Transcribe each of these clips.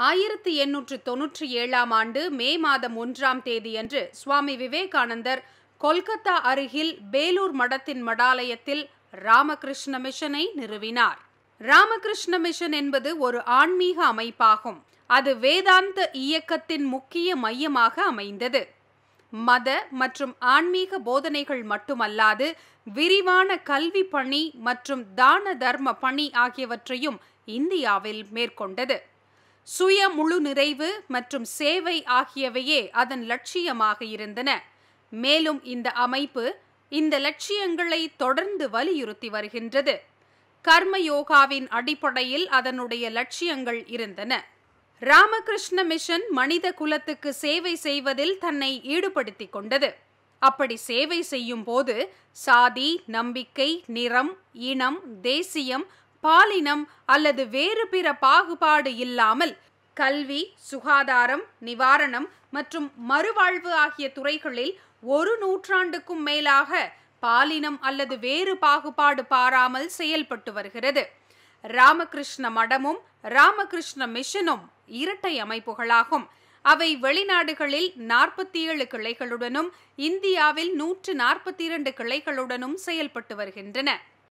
1897 ஆண்டு மே மாதம் 1ஆம் தேதியன்று சுவாமி விவேகானந்தர் கொல்கத்தா அருகில் பேலூர் மடத்தின் மடாலயத்தில் ராமகிருஷ்ண மிஷனை நிறுவினார். ராமகிருஷ்ண மிஷன் என்பது ஒரு ஆன்மீக அமைப்பாகும். அது வேதாந்த இயக்கத்தின் முக்கிய மையமாக அமைந்தது. மத மற்றும் ஆன்மீக போதனைகள் மட்டுமல்லாது விரிவான கல்வி பணி மற்றும் தான தர்ம பணி ஆகியவற்றையும் இந்தியாவில் மேற்கொண்டது. சுய முழு நிறைவு மற்றும் சேவை ஆகியவையே அதன் லட்சியமாக இருந்தன. மேலும் இந்த அமைப்பு இந்த லட்சியங்களை தொடர்ந்து வலியுறுத்தி வருகின்றது. கர்ம யோகாவின் அடிப்படையில் அதனுடைய லட்சியங்கள் இருந்தன. ராமகிருஷ்ண மிஷன் மனித குலத்துக்கு சேவை செய்வதில் தன்னை ஈடுபடுத்திக் கொண்டது. அப்படி சேவை செய்யும் போது சாதி, நம்பிக்கை, நிறம், இனம், தேசியம், பாலினம் அல்லது வேறு பிற பாகுபாடு இல்லாமல் கல்வி, சுகாதாரம், நிவாரணம் மற்றும் மறுவாழ்வு ஆகிய துறைகளில் 1 நூற்றாண்டுக்கும் மேலாக பாலினம் அல்லது வேறு பாகுபாடு பாராமல் செயல்பட்டு வருகிறது. ராமகிருஷ்ண மடமும் ராமகிருஷ்ண மிஷனும் இரட்டை அமைப்புகளாகும். அவை வெளிநாடுகளில் 47 கிளைகளுடனும் இந்தியாவில் 142 கிளைகளுடனும் செயல்பட்டு வருகின்றன.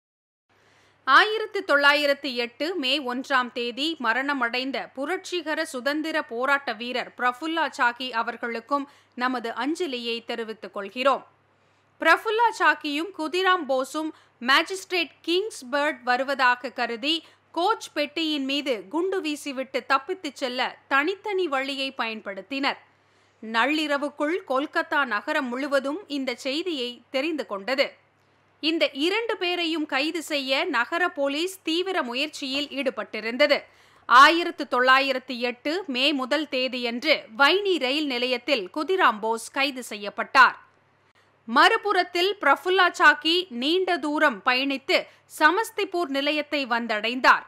1908 மே 1ஆம் தேதி மரணமடைந்த புரட்சிகர சுதந்திர போராட்ட வீரர் பிரஃபுல்லா சாக்கி அவர்களுக்கும் நமது அஞ்சலியை தெரிவித்துக் கொள்கிறோம். பிரஃபுல்லா சாக்கியும் குதிராம் போஸும் மேஜிஸ்ட்ரேட் கிங்ஸ்பர்ட் வருவதாக கருதி கோச் பெட்டியின் மீது குண்டு வீசிவிட்டு தப்பித்துச் செல்ல தனித்தனி வழியை பயன்படுத்தினர். நள்ளிரவுக்குள் கொல்கத்தா நகரம் முழுவதும் இந்த செய்தியை தெரிந்து கொண்டது. இந்த 2 பேரையும் கைது செய்ய நகர போலீஸ் தீவிர முயற்சியில் ஈடுபட்டிருந்தது. 1908 மே 1 தேதியன்று வைனி ரயில் நிலையத்தில் குதிராம் போஸ் கைது செய்யப்பட்டார். மறுபுறத்தில் பிரஃபுல்லா சாக்கி நீண்ட தூரம் பயணித்து சமஸ்திபூர் நிலையத்தை வந்தடைந்தார்.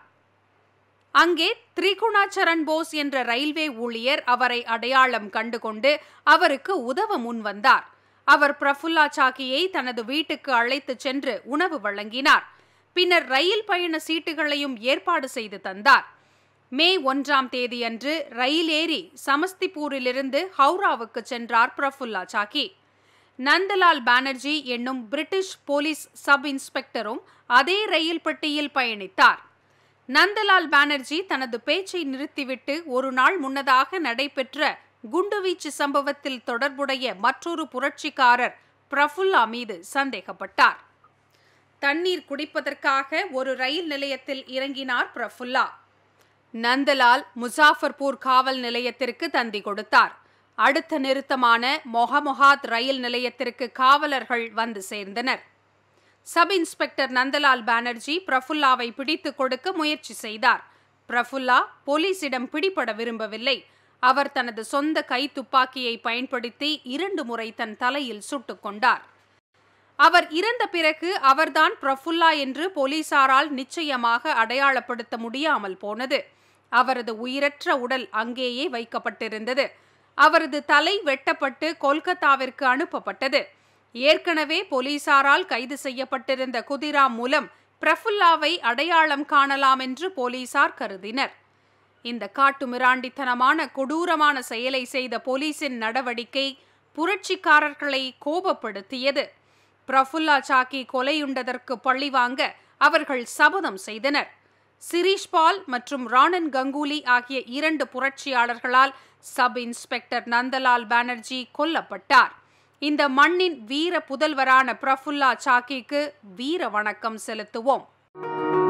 அங்கே திரிகுணாச்சரண் போஸ் என்ற ரயில்வே ஊழியர் அவரை அடையாளம் கண்டுகொண்டு அவருக்கு உதவ முன்வந்தார். அவர் பிரஃபுல்லா சாக்கியை தனது வீட்டுக்கு அழைத்துச் சென்று உணவு வழங்கினார். பின்னர் ரயில் பயண சீட்டுகளையும் ஏற்பாடு செய்து தந்தார். மே 1ஆம் தேதியன்று ரயில் ஏறி சமஸ்திபூரிலிருந்து ஹவுராவுக்கு சென்றார் பிரஃபுல்லா சாக்கி. நந்தலால் பானர்ஜி என்னும் பிரிட்டிஷ் போலீஸ் சப் இன்ஸ்பெக்டரும் அதே ரயில் பெட்டியில் பயணித்தார். நந்தலால் பானர்ஜி தனது பேச்சை நிறுத்திவிட்டு ஒரு நாள் முன்னதாக நடைபெற்ற குண்டுவீச்சு சம்பவத்தில் தொடர்புடைய மற்றொரு புரட்சிக்காரர் பிரஃபுல்லா மீது சந்தேகப்பட்டார். தண்ணீர் குடிப்பதற்காக ஒரு ரயில் நிலையத்தில் இறங்கினார் பிரஃபுல்லா. நந்தலால் முசாஃபர்பூர் காவல் நிலையத்திற்கு தந்தி கொடுத்தார். அடுத்த நிறுத்தமான மொஹமொஹாத் ரயில் நிலையத்திற்கு காவலர்கள் வந்து சேர்ந்தனர். சப் இன்ஸ்பெக்டர் நந்தலால் பானர்ஜி பிரஃபுல்லாவை பிடித்து கொடுக்க முயற்சி செய்தார். பிரஃபுல்லா போலீசிடம் பிடிபட விரும்பவில்லை. அவர் தனது சொந்த கை துப்பாக்கியை பயன்படுத்தி 2 முறை தன் தலையில் சுட்டுக் கொண்டார். அவர் இறந்த பிறகு அவர்தான் பிரஃபுல்லா என்று போலீசாரால் நிச்சயமாக அடையாளப்படுத்த முடியாமல் போனது. அவரது உயிரற்ற உடல் அங்கேயே வைக்கப்பட்டிருந்தது. அவரது தலை வெட்டப்பட்டு கொல்கத்தாவிற்கு அனுப்பப்பட்டது. ஏற்கனவே போலீசாரால் கைது செய்யப்பட்டிருந்த குதிராம் மூலம் பிரஃபுல்லாவை அடையாளம் காணலாம் என்று போலீசார் கருதினர். இந்த காட்டுமிராண்டித்தனமான கொடூரமான செயலை செய்த போலீசின் நடவடிக்கை புரட்சிக்காரர்களை கோபப்படுத்தியது. பிரஃபுல்லா சாக்கி கொலையுண்டதற்கு பழிவாங்க அவர்கள் சபதம் செய்தனர். சிரீஷ் பால் மற்றும் ராணன் கங்குலி ஆகிய 2 புரட்சியாளர்களால் சப் இன்ஸ்பெக்டர் நந்தலால் பானர்ஜி கொல்லப்பட்டார். இந்த மண்ணின் வீர புதல்வரான பிரஃபுல்லா சாக்கிக்கு வீர வணக்கம் செலுத்துவோம்.